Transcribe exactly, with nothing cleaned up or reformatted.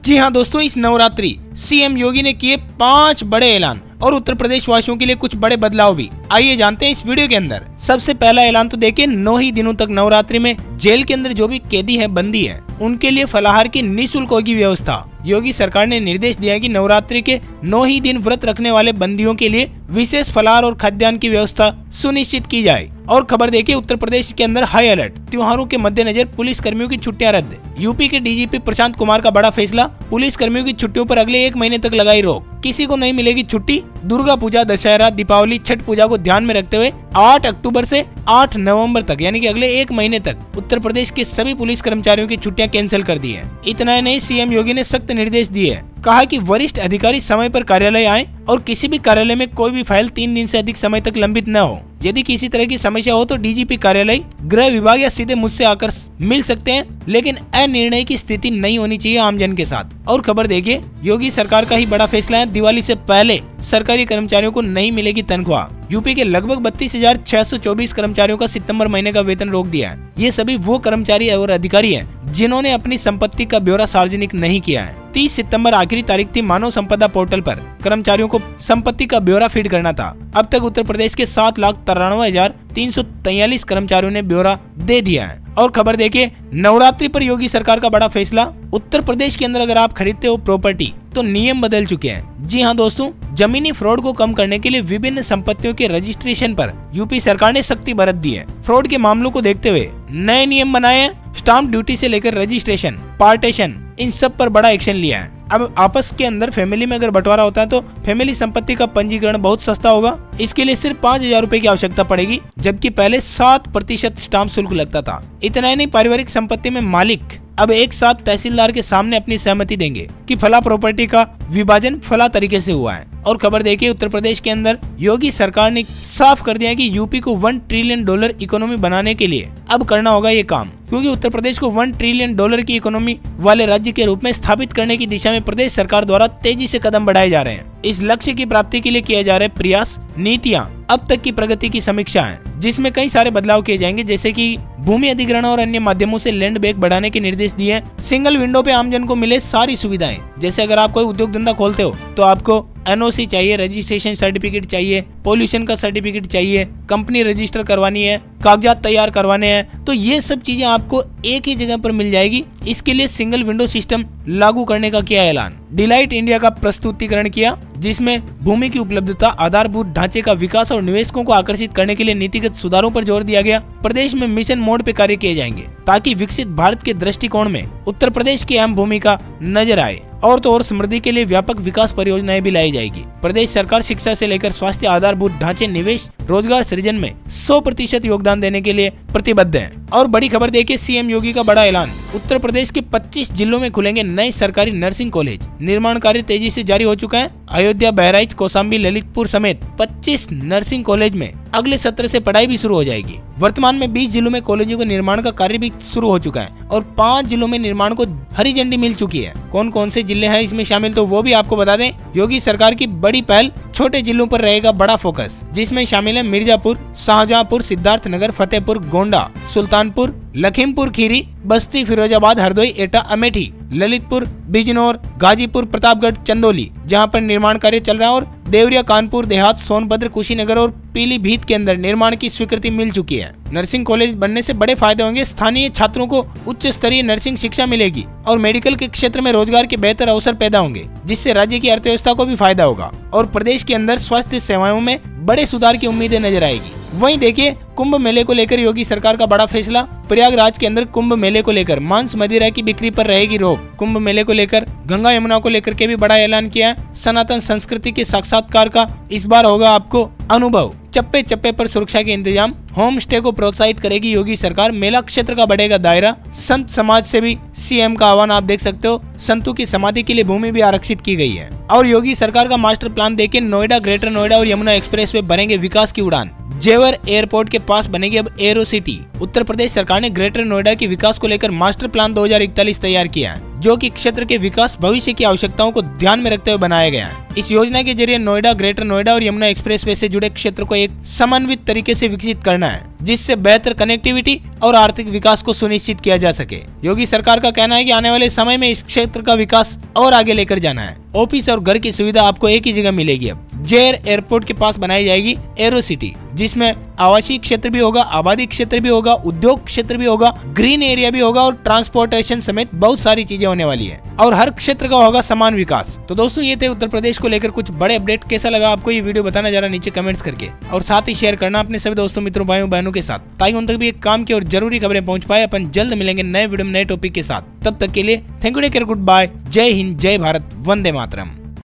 जी हाँ दोस्तों, इस नवरात्रि सीएम योगी ने किए पांच बड़े ऐलान और उत्तर प्रदेश वासियों के लिए कुछ बड़े बदलाव भी। आइए जानते हैं इस वीडियो के अंदर। सबसे पहला ऐलान तो देखिए, नौ ही दिनों तक नवरात्रि में जेल के अंदर जो भी कैदी हैं, बंदी हैं, उनके लिए फलाहार की निःशुल्क होगी व्यवस्था। योगी सरकार ने निर्देश दिया है कि नवरात्रि के नौ ही दिन व्रत रखने वाले बंदियों के लिए विशेष फलाहार और खाद्यान्न की व्यवस्था सुनिश्चित की जाए। और खबर देखिए, उत्तर प्रदेश के अंदर हाई अलर्ट, त्योहारों के मद्देनजर पुलिस कर्मियों की छुट्टियां रद्द। यूपी के डीजीपी प्रशांत कुमार का बड़ा फैसला, पुलिस कर्मियों की छुट्टियों पर अगले एक महीने तक लगाई रोक, किसी को नहीं मिलेगी छुट्टी। दुर्गा पूजा, दशहरा, दीपावली, छठ पूजा को ध्यान में रखते हुए आठ अक्टूबर से आठ नवंबर तक यानी कि अगले एक महीने तक उत्तर प्रदेश के सभी पुलिस कर्मचारियों की छुट्टियां कैंसिल कर दी है। इतना ही नहीं, सीएम योगी ने सख्त निर्देश दिए हैं। कहा कि वरिष्ठ अधिकारी समय पर कार्यालय आएं और किसी भी कार्यालय में कोई भी फाइल तीन दिन से अधिक समय तक लंबित न हो। यदि किसी तरह की समस्या हो तो डीजीपी कार्यालय, गृह विभाग या सीधे मुझसे आकर मिल सकते हैं, लेकिन अनिर्णय की स्थिति नहीं होनी चाहिए आमजन के साथ। और खबर देखिए, योगी सरकार का ही बड़ा फैसला है, दिवाली से पहले सरकारी कर्मचारियों को नहीं मिलेगी तनख्वाह। यूपी के लगभग बत्तीस हजार छह सौ चौबीस कर्मचारियों का सितंबर महीने का वेतन रोक दिया है। ये सभी वो कर्मचारी और अधिकारी हैं जिन्होंने अपनी संपत्ति का ब्यौरा सार्वजनिक नहीं किया है। तीस सितंबर आखिरी तारीख थी मानव संपदा पोर्टल पर कर्मचारियों को संपत्ति का ब्यौरा फीड करना था। अब तक उत्तर प्रदेश के सात लाख तिरानवे हजार तीन सौ तैयलीस कर्मचारियों ने ब्यौरा दे दिया है। और खबर देखिए, नवरात्रि पर योगी सरकार का बड़ा फैसला, उत्तर प्रदेश के अंदर अगर आप खरीदते हो प्रॉपर्टी तो नियम बदल चुके हैं। जी हाँ दोस्तों, जमीनी फ्रॉड को कम करने के लिए विभिन्न संपत्तियों के रजिस्ट्रेशन पर यूपी सरकार ने सख्ती बरत दी है। फ्रॉड के मामलों को देखते हुए नए नियम बनाए हैं। स्टाम्प ड्यूटी से लेकर रजिस्ट्रेशन, पार्टीशन, इन सब पर बड़ा एक्शन लिया है। अब आपस के अंदर फैमिली में अगर बंटवारा होता है तो फैमिली संपत्ति का पंजीकरण बहुत सस्ता होगा। इसके लिए सिर्फ पाँच हजार रूपए की आवश्यकता पड़ेगी, जबकि पहले सात प्रतिशत स्टाम्प शुल्क लगता था। इतना ही नहीं, पारिवारिक संपत्ति में मालिक अब एक साथ तहसीलदार के सामने अपनी सहमति देंगे कि फला प्रॉपर्टी का विभाजन फला तरीके से हुआ है। और खबर देखिए, उत्तर प्रदेश के अंदर योगी सरकार ने साफ कर दिया है कि यूपी को वन ट्रिलियन डॉलर इकोनॉमी बनाने के लिए अब करना होगा ये काम, क्योंकि उत्तर प्रदेश को वन ट्रिलियन डॉलर की इकोनॉमी वाले राज्य के रूप में स्थापित करने की दिशा में प्रदेश सरकार द्वारा तेजी से कदम बढ़ाए जा रहे हैं। इस लक्ष्य की प्राप्ति के लिए किए जा रहे प्रयास, नीतियां, अब तक की प्रगति की समीक्षा है, जिसमें कई सारे बदलाव किए जाएंगे, जैसे कि भूमि अधिग्रहण और अन्य माध्यमों से लैंड बैंक बढ़ाने के निर्देश दिए हैं। सिंगल विंडो पे आमजन को मिले सारी सुविधाएं, जैसे अगर आप कोई उद्योग धंधा खोलते हो तो आपको एनओसी चाहिए, रजिस्ट्रेशन सर्टिफिकेट चाहिए, पोल्यूशन का सर्टिफिकेट चाहिए, कंपनी रजिस्टर करवानी है, कागजात तैयार करवाने हैं, तो ये सब चीजें आपको एक ही जगह पर मिल जाएगी। इसके लिए सिंगल विंडो सिस्टम लागू करने का किया ऐलान। डिलाइट इंडिया का प्रस्तुतिकरण किया, जिसमें भूमि की उपलब्धता, आधारभूत ढांचे का विकास और निवेशकों को आकर्षित करने के लिए नीतिगत सुधारों पर जोर दिया गया। प्रदेश में मिशन मोड पे कार्य किए जाएंगे ताकि विकसित भारत के दृष्टिकोण में उत्तर प्रदेश की अहम भूमिका नजर आए। और तो और समृद्धि के लिए व्यापक विकास परियोजनाएं भी लाई जाएगी। प्रदेश सरकार शिक्षा से लेकर स्वास्थ्य, आधारभूत ढांचे, निवेश, रोजगार सृजन में सौ प्रतिशत योगदान देने के लिए प्रतिबद्ध है। और बड़ी खबर देखिए, सीएम योगी का बड़ा ऐलान, उत्तर प्रदेश के पच्चीस जिलों में खुलेंगे नए सरकारी नर्सिंग कॉलेज। निर्माण कार्य तेजी से जारी हो चुका है। अयोध्या, बहराइच, कौशाम्बी, ललितपुर समेत पच्चीस नर्सिंग कॉलेज में अगले सत्र से पढ़ाई भी शुरू हो जाएगी। वर्तमान में बीस जिलों में कॉलेजों के निर्माण का कार्य भी शुरू हो चुका है और पाँच जिलों में निर्माण को हरी झंडी मिल चुकी है। कौन कौन से जिले हैं इसमें शामिल, तो वो भी आपको बता दें। योगी सरकार की बड़ी पहल, छोटे जिलों पर रहेगा बड़ा फोकस, जिसमें शामिल है मिर्जापुर, शाहजहांपुर, सिद्धार्थनगर, फतेहपुर, गोंडा, सुल्तानपुर, लखीमपुर खीरी, बस्ती, फिरोजाबाद, हरदोई, एटा, अमेठी, ललितपुर, बिजनौर, गाजीपुर, प्रतापगढ़, चंदौली, जहां पर निर्माण कार्य चल रहा है, और देवरिया, कानपुर देहात, सोनभद्र, कुशीनगर और पीलीभीत के अंदर निर्माण की स्वीकृति मिल चुकी है। नर्सिंग कॉलेज बनने से बड़े फायदे होंगे। स्थानीय छात्रों को उच्च स्तरीय नर्सिंग शिक्षा मिलेगी और मेडिकल के क्षेत्र में रोजगार के बेहतर अवसर पैदा होंगे, जिससे राज्य की अर्थव्यवस्था को भी फायदा होगा और प्रदेश के अंदर स्वास्थ्य सेवाओं में बड़े सुधार की उम्मीदें नजर आएगी। वहीं देखिए, कुंभ मेले को लेकर योगी सरकार का बड़ा फैसला। प्रयागराज के अंदर कुंभ मेले को लेकर मांस मदिरा की बिक्री पर रहेगी रोक। कुंभ मेले को लेकर, गंगा यमुना को लेकर के भी बड़ा ऐलान किया है। सनातन संस्कृति के साक्षात्कार का इस बार होगा आपको अनुभव। चप्पे चप्पे पर सुरक्षा के इंतजाम। होम स्टे को प्रोत्साहित करेगी योगी सरकार। मेला क्षेत्र का बढ़ेगा दायरा। संत समाज से भी सीएम का आह्वान आप देख सकते हो। संतों की समाधि के लिए भूमि भी आरक्षित की गई है। और योगी सरकार का मास्टर प्लान देके नोएडा, ग्रेटर नोएडा और यमुना एक्सप्रेसवे भरेंगे विकास की उड़ान। जेवर एयरपोर्ट के पास बनेगी अब एरो सिटी। उत्तर प्रदेश सरकार ने ग्रेटर नोएडा के विकास को लेकर मास्टर प्लान दो हज़ार इकतालीस तैयार किया है, जो कि क्षेत्र के विकास भविष्य की आवश्यकताओं को ध्यान में रखते हुए बनाया गया है। इस योजना के जरिए नोएडा, ग्रेटर नोएडा और यमुना एक्सप्रेसवे से जुड़े क्षेत्र को एक समन्वित तरीके से विकसित करना है, जिससे बेहतर कनेक्टिविटी और आर्थिक विकास को सुनिश्चित किया जा सके। योगी सरकार का कहना है कि आने वाले समय में इस क्षेत्र का विकास और आगे लेकर जाना है। ऑफिस और घर की सुविधा आपको एक ही जगह मिलेगी। अब जेवर एयरपोर्ट के पास बनाई जाएगी एरो सिटी, जिसमें आवासीय क्षेत्र भी होगा, आबादी क्षेत्र भी होगा, उद्योग क्षेत्र भी होगा, ग्रीन एरिया भी होगा और ट्रांसपोर्टेशन समेत बहुत सारी चीजें होने वाली है और हर क्षेत्र का होगा समान विकास। तो दोस्तों, ये थे उत्तर प्रदेश को लेकर कुछ बड़े अपडेट। कैसा लगा आपको ये वीडियो बताना जरा नीचे कमेंट्स करके, और साथ ही शेयर करना अपने सभी दोस्तों, मित्रों, भाइयों बहनों के साथ, ताकि उन तक भी एक काम की और जरूरी खबरें पहुंच पाए। अपन जल्द मिलेंगे नए वीडियो में नए टॉपिक के साथ। तब तक के लिए thank you, take care, good bye, जय हिंद, जय भारत, वंदे मातरम।